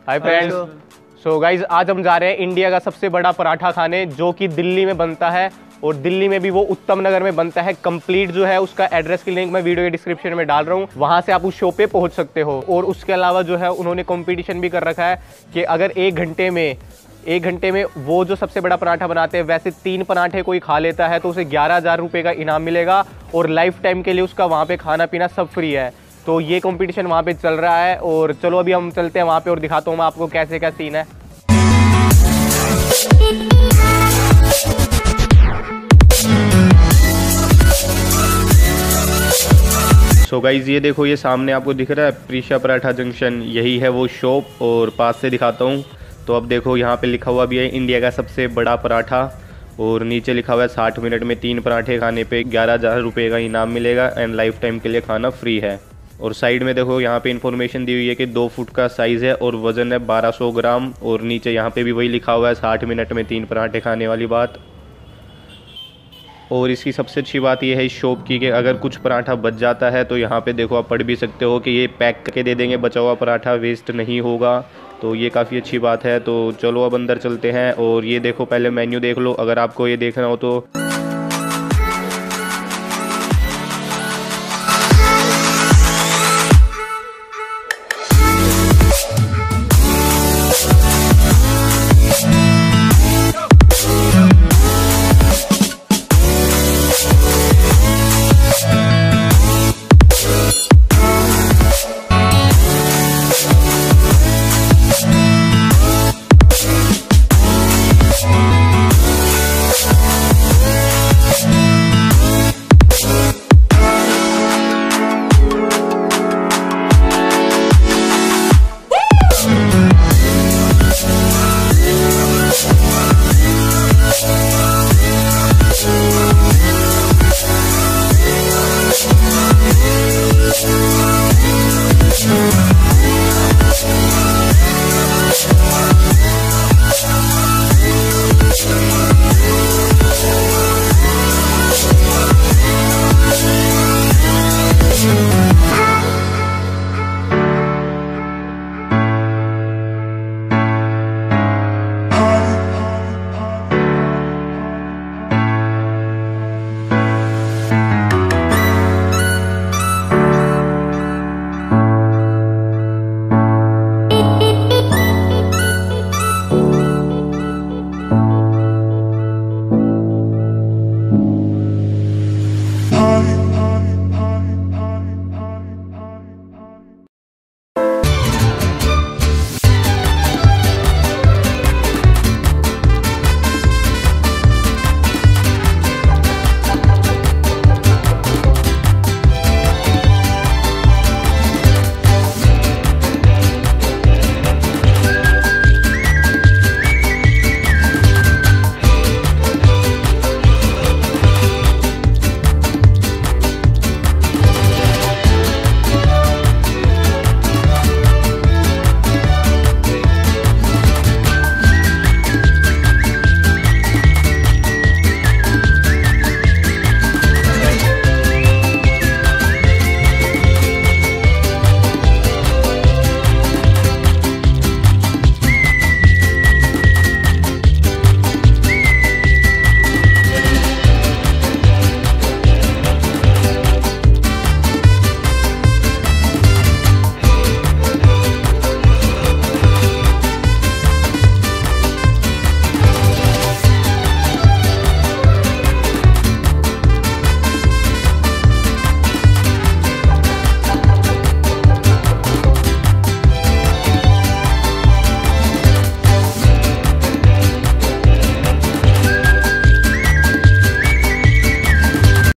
Hi friends. So guys आज हम जा रहे हैं इंडिया का सबसे बड़ा पराठा खाने, जो कि दिल्ली में बनता है और दिल्ली में भी वो उत्तम नगर में बनता है। कंप्लीट जो है उसका एड्रेस की लिंक मैं वीडियो के डिस्क्रिप्शन में डाल रहा हूँ, वहां से आप उस शो पे पहुंच सकते हो। और उसके अलावा जो है उन्होंने कंपटीशन भी कर रखा है कि अगर एक घंटे में वो जो सबसे बड़ा पराठा बनाते हैं वैसे 3 पराठे कोई खा लेता है तो उसे 11,000 रुपये का इनाम मिलेगा और लाइफ टाइम के लिए उसका वहाँ पे खाना पीना सब फ्री है। तो ये कंपटीशन वहाँ पे चल रहा है और चलो अभी हम चलते हैं वहाँ पे और दिखाता हूँ मैं आपको कैसे क्या सीन है। सो गाइज ये देखो, ये सामने आपको दिख रहा है प्रीशा पराठा जंक्शन, यही है वो शॉप। और पास से दिखाता हूँ तो अब देखो यहाँ पे लिखा हुआ भी है इंडिया का सबसे बड़ा पराठा और नीचे लिखा हुआ है 60 मिनट में 3 पराठे खाने पे 11,000 रुपये का इनाम मिलेगा एंड लाइफ टाइम के लिए खाना फ्री है। और साइड में देखो यहाँ पे इन्फॉर्मेशन दी हुई है कि 2 फुट का साइज़ है और वज़न है 1200 ग्राम। और नीचे यहाँ पे भी वही लिखा हुआ है 60 मिनट में 3 पराठे खाने वाली बात। और इसकी सबसे अच्छी बात यह है इस शॉप की कि अगर कुछ पराठा बच जाता है तो यहाँ पे देखो आप पढ़ भी सकते हो कि ये पैक करके दे देंगे, बचा हुआ पराठा वेस्ट नहीं होगा। तो ये काफ़ी अच्छी बात है। तो चलो अब अंदर चलते हैं और ये देखो पहले मेन्यू देख लो अगर आपको ये देखना हो तो।